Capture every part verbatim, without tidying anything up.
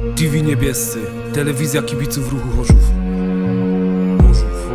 T V Niebiescy, telewizja kibiców ruchu Chorzów. Chorzów.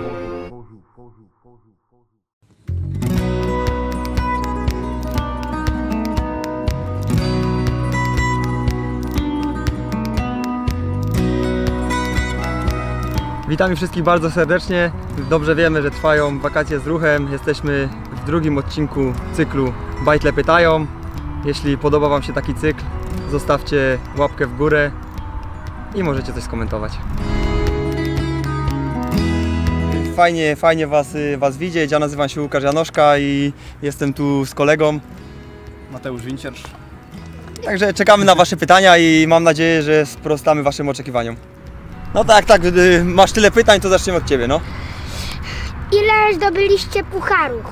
Witamy wszystkich bardzo serdecznie. Dobrze wiemy, że trwają wakacje z ruchem. Jesteśmy w drugim odcinku cyklu Bajtle pytają. Jeśli podoba Wam się taki cykl, zostawcie łapkę w górę i możecie coś skomentować. Fajnie, fajnie was, was widzieć. Ja nazywam się Łukasz Janoszka i jestem tu z kolegą Mateusz Wincierz. Także czekamy na Wasze pytania i mam nadzieję, że sprostamy Waszym oczekiwaniom. No tak, tak, masz tyle pytań, to zaczniemy od Ciebie, no. Ile zdobyliście pucharów?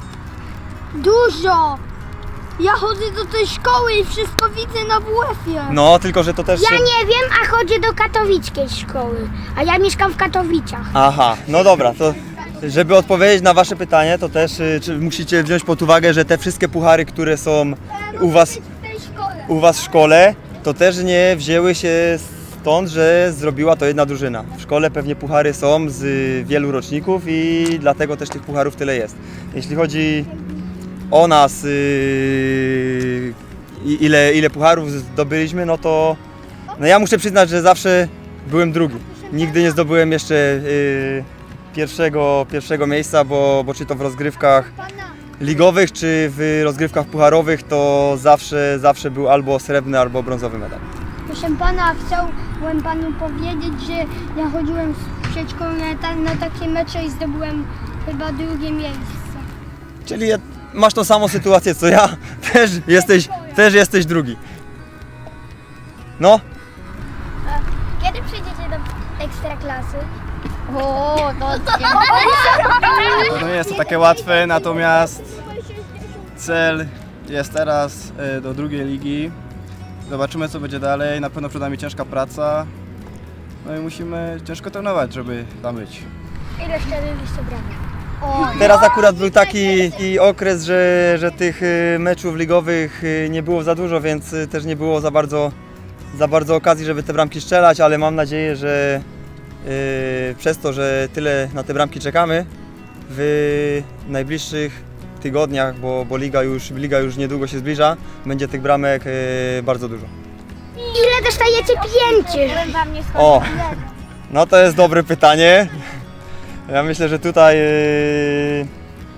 Dużo! Ja chodzę do tej szkoły i wszystko widzę na W F-ie. No, tylko że to też... Ja nie wiem, a chodzę do katowickiej szkoły, a ja mieszkam w Katowicach. Aha, no dobra, to żeby odpowiedzieć na Wasze pytanie, to też y, czy musicie wziąć pod uwagę, że te wszystkie puchary, które są u was, u was w szkole, to też nie wzięły się stąd, że zrobiła to jedna drużyna. W szkole pewnie puchary są z wielu roczników i dlatego też tych pucharów tyle jest. Jeśli chodzi o nas, yy, ile, ile pucharów zdobyliśmy, no to no ja muszę przyznać, że zawsze byłem drugi. Nigdy nie zdobyłem jeszcze yy, pierwszego, pierwszego miejsca, bo, bo czy to w rozgrywkach ligowych, czy w rozgrywkach pucharowych, to zawsze, zawsze był albo srebrny, albo brązowy medal. Proszę pana, chciałem panu powiedzieć, że ja chodziłem z przedszkoły na, na takie mecze i zdobyłem chyba drugie miejsce. Czyli masz tą samą sytuację co ja, też jesteś, też jesteś drugi. No? Kiedy przyjdziecie do ekstraklasy? O, to To nie jest to takie łatwe, natomiast cel jest teraz y, do drugiej ligi. Zobaczymy, co będzie dalej. Na pewno przed nami ciężka praca. No i musimy ciężko trenować, żeby tam być. Ile strzeliliście bramek? Teraz akurat był taki, taki okres, że, że tych y, meczów ligowych y, nie było za dużo, więc y, też nie było za bardzo, za bardzo okazji, żeby te bramki strzelać, ale mam nadzieję, że y, przez to, że tyle na te bramki czekamy, w najbliższych tygodniach, bo, bo liga, już, liga już niedługo się zbliża, będzie tych bramek y, bardzo dużo. Ile dostajecie pięcie? O, no to jest dobre pytanie. Ja myślę, że tutaj yy,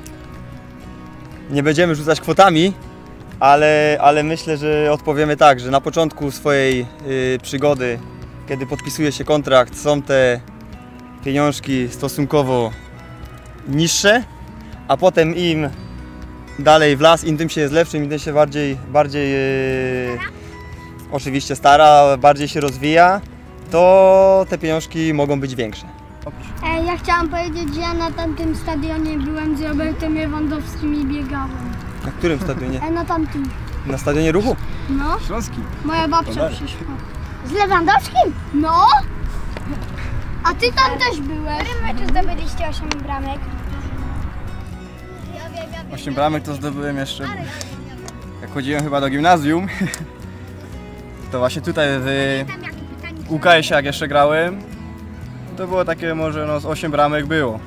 nie będziemy rzucać kwotami, ale, ale myślę, że odpowiemy tak, że na początku swojej yy, przygody, kiedy podpisuje się kontrakt, są te pieniążki stosunkowo niższe, a potem im dalej w las, im tym się jest lepszym, im tym się bardziej, bardziej yy, oczywiście stara, bardziej się rozwija, to te pieniążki mogą być większe. E, ja chciałam powiedzieć, że ja na tamtym stadionie byłem z Robertem Lewandowskim i biegałem. Na którym stadionie? E, na tamtym. Na stadionie Ruchu? No, Śląski. moja babcia Dobra. przyszła. Z Lewandowskim? No? A ty tam też byłeś. W którym meczu zdobyliście osiem bramek? Osiem bramek to zdobyłem jeszcze, jak chodziłem chyba do gimnazjum. To właśnie tutaj w U K S-ie, jak jeszcze grałem, to było takie może no z osiem bramek było.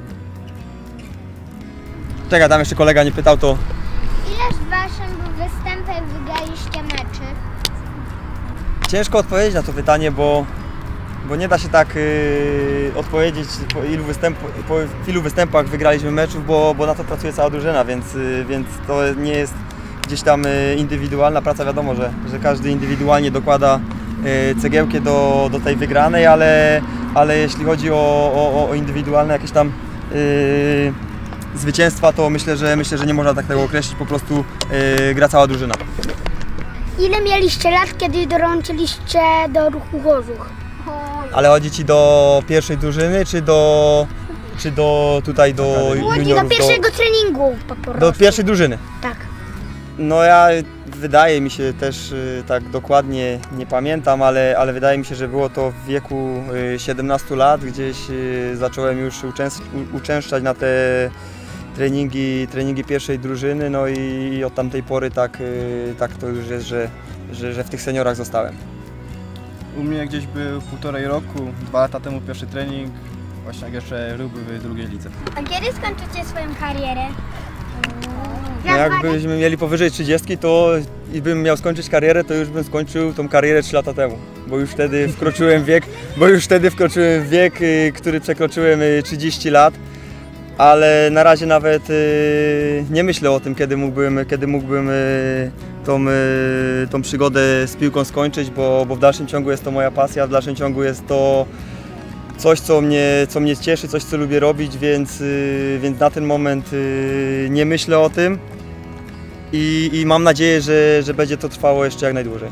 Czekaj, tam jeszcze kolega nie pytał, to Ile z waszym występem wygraliście meczy? ciężko odpowiedzieć na to pytanie, bo, bo nie da się tak yy, odpowiedzieć po ilu, występ, po ilu występach wygraliśmy meczów, bo, bo na to pracuje cała drużyna, więc, yy, więc to nie jest gdzieś tam yy, indywidualna praca. Wiadomo, że, że każdy indywidualnie dokłada yy, cegiełkę do, do tej wygranej, ale, ale jeśli chodzi o, o, o indywidualne jakieś tam yy, zwycięstwa, to myślę, że myślę, że nie można tak tego określić, po prostu yy, gra cała drużyna. Ile mieliście lat, kiedy dołączyliście do Ruchu Chorzów? Ale chodzi Ci do pierwszej drużyny, czy do, czy do tutaj do Chodzi do juniorów? pierwszego treningu po prostu. Do, do pierwszej drużyny. Tak. No ja, wydaje mi się też, y, tak dokładnie nie pamiętam, ale, ale wydaje mi się, że było to w wieku y, siedemnastu lat, gdzieś y, zacząłem już uczęst, u, uczęszczać na te treningi, treningi pierwszej drużyny, no i od tamtej pory tak, y, tak to już jest, że, że, że w tych seniorach zostałem. U mnie gdzieś był półtorej roku, dwa lata temu pierwszy trening, właśnie jak jeszcze Ruch był w drugiej lidze. A kiedy skończycie swoją karierę? No jakbyśmy mieli powyżej trzydziestki, to i bym miał skończyć karierę, to już bym skończył tą karierę trzy lata temu. Bo już wtedy wkroczyłem w wiek, bo już wtedy wkroczyłem w wiek, y, który przekroczyłem y, trzydzieści lat. Ale na razie nawet y, nie myślę o tym, kiedy mógłbym, kiedy mógłbym y, tą, y, tą przygodę z piłką skończyć, bo, bo w dalszym ciągu jest to moja pasja, w dalszym ciągu jest to coś, co mnie, co mnie cieszy, coś, co lubię robić, więc, y, więc na ten moment y, nie myślę o tym i, i mam nadzieję, że, że będzie to trwało jeszcze jak najdłużej.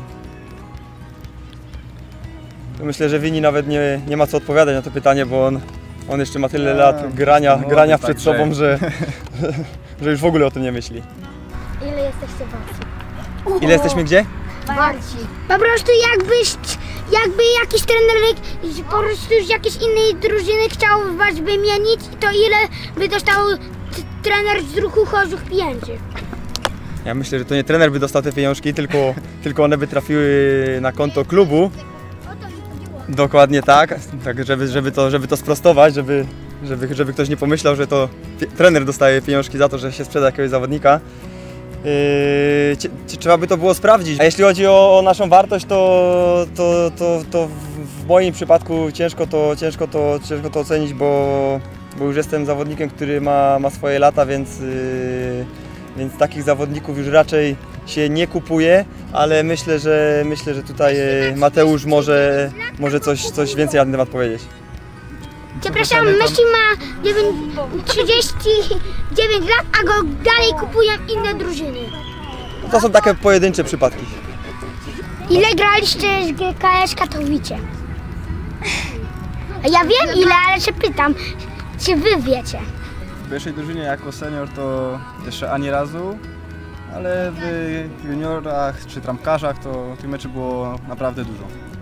Myślę, że Wini nawet nie, nie ma co odpowiadać na to pytanie, bo on On jeszcze ma tyle Ja, lat grania, młody, grania przed także- sobą, że, że już w ogóle o tym nie myśli. Ile jesteście warci? Ile jesteśmy gdzie? Warci. Po prostu jakbyś, jakby jakiś trener po prostu z jakiejś innej drużyny chciał was wymienić, to ile by dostał t- trener z Ruchu Chorzów pieniędzy? Ja myślę, że to nie trener by dostał te pieniążki, tylko, tylko one by trafiły na konto klubu. Dokładnie tak, tak żeby, żeby, to, żeby to sprostować, żeby, żeby, żeby ktoś nie pomyślał, że to pi- trener dostaje pieniążki za to, że się sprzeda jakiegoś zawodnika. Yy, cie- cie- trzeba by to było sprawdzić. A jeśli chodzi o, o naszą wartość, to, to, to, to w, w moim przypadku ciężko to, ciężko to, ciężko to ocenić, bo, bo już jestem zawodnikiem, który ma, ma swoje lata, więc, yy, więc takich zawodników już raczej się nie kupuje, ale myślę, że myślę, że tutaj e, Mateusz może, może coś, coś więcej na ten temat powiedzieć. Przepraszam, Messi ma dziewięć- trzydzieści dziewięć lat, a go dalej kupują inne drużyny. No to są takie pojedyncze przypadki. Ile graliście z G K S Katowice? A ja wiem ile, ale się pytam, czy wy wiecie? W pierwszej drużynie jako senior to jeszcze ani razu, ale w juniorach czy trampkarzach to tych meczy było naprawdę dużo.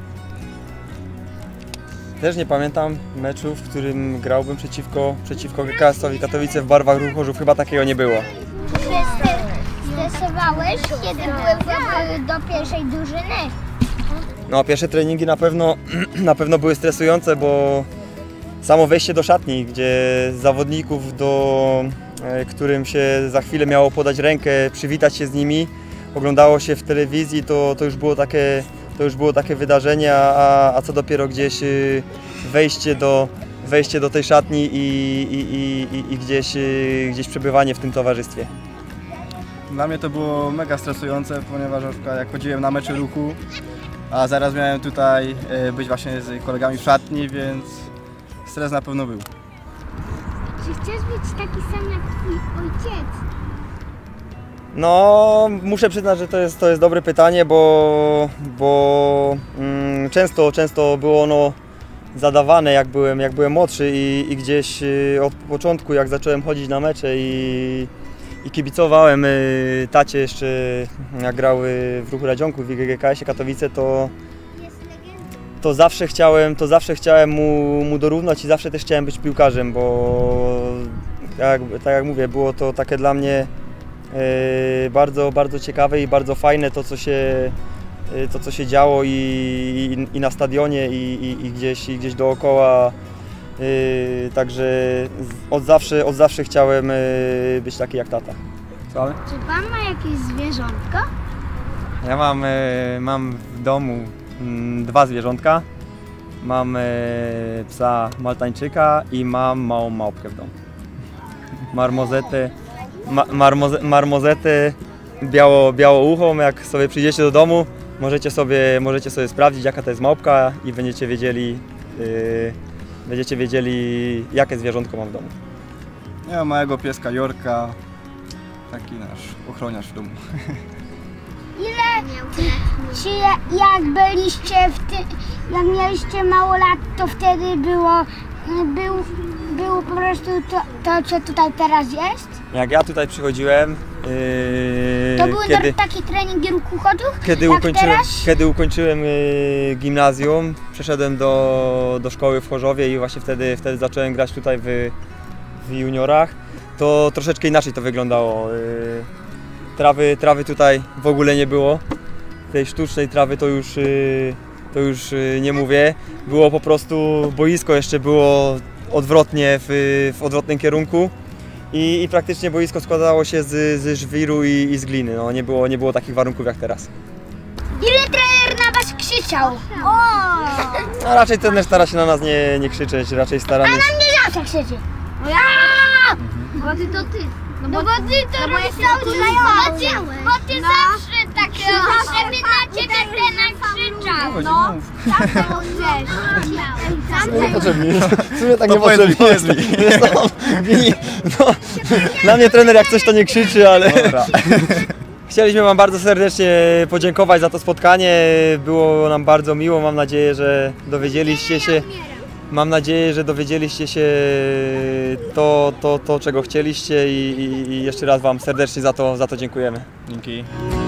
Też nie pamiętam meczu, w którym grałbym przeciwko, przeciwko G K S-owi Katowice w barwach Ruchu Chorzów. Chyba takiego nie było. Czy się stresowałeś, kiedy były wybory do pierwszej drużyny? No, pierwsze treningi na pewno, na pewno były stresujące, bo samo wejście do szatni, gdzie zawodników, do, e, którym się za chwilę miało podać rękę, przywitać się z nimi, oglądało się w telewizji, to, to, już, było takie, to już było takie wydarzenie, a, a co dopiero gdzieś y, wejście do, wejście do tej szatni i, i, i, i, i gdzieś, y, gdzieś przebywanie w tym towarzystwie. Dla mnie to było mega stresujące, ponieważ na przykład jak chodziłem na mecze Ruchu, a zaraz miałem tutaj e, być właśnie z kolegami w szatni, więc stres na pewno był. Czy chcesz być taki sam jak twój ojciec? No, muszę przyznać, że to jest, to jest dobre pytanie, bo, bo mm, często, często było ono zadawane, jak byłem, jak byłem młodszy i, i gdzieś y, od początku, jak zacząłem chodzić na mecze i, i kibicowałem y, tacie jeszcze, jak grał y, w Ruchu Radzionków w G K S-ie Katowice, to, to zawsze chciałem, to zawsze chciałem mu, mu dorównać i zawsze też chciałem być piłkarzem, bo jak, tak jak mówię, było to takie dla mnie Yy, bardzo, bardzo ciekawe i bardzo fajne to, co się, yy, to, co się działo i, i, i na stadionie i, i, i, gdzieś, i gdzieś dookoła. Yy, także od zawsze, od zawsze chciałem yy, być taki jak tata. Co? Czy pan ma jakieś zwierzątko? Ja mam, yy, mam w domu yy, dwa zwierzątka. Mam yy, psa maltańczyka i mam małą małpkę w domu. Marmozetę. Ma, marmoze, marmozetę biało, białouchą. Jak sobie przyjdziecie do domu, możecie sobie, możecie sobie sprawdzić, jaka to jest małpka i będziecie wiedzieli, yy, będziecie wiedzieli, jakie zwierzątko mam w domu. Ja mam małego pieska Jorka, taki nasz ochroniarz w domu. Czy jak byliście w ty, jak mieliście mało lat, to wtedy było, był, było po prostu to, to, co tutaj teraz jest? Jak ja tutaj przychodziłem, yy, To były kiedy, takie treningi Ruchu Chorzów? kiedy, jak ukończyłem, teraz? kiedy ukończyłem yy, gimnazjum, przeszedłem do, do szkoły w Chorzowie i właśnie wtedy, wtedy zacząłem grać tutaj w, w juniorach, to troszeczkę inaczej to wyglądało. Yy, trawy, trawy tutaj w ogóle nie było, tej sztucznej trawy to już, yy, to już y, nie mówię. Było po prostu, boisko jeszcze było odwrotnie, w, w odwrotnym kierunku i, i praktycznie boisko składało się z, z żwiru i, i z gliny. No, nie, było, nie było takich warunków jak teraz. Ile trener na was krzyczał? O! No, raczej trener stara się na nas nie, nie krzyczeć, raczej stara A się... na mnie zawsze krzyczy. Ja! Bo ty to ty. No bo ty to robisz cały czas. Bo ty zawsze tak robisz, żeby na ciebie trener krzyczał. No, sam to chcesz. Sam to W sumie tak To niepotrzebnie powiedz jest. mi, Jest to- wini- no, Dla mnie trener jak coś to nie krzyczy, ale... Dobra. Chcieliśmy Wam bardzo serdecznie podziękować za to spotkanie. Było nam bardzo miło. Mam nadzieję, że dowiedzieliście się. Mam nadzieję, że dowiedzieliście się to, to, to czego chcieliście i, i, i jeszcze raz Wam serdecznie za to, za to dziękujemy. Dzięki.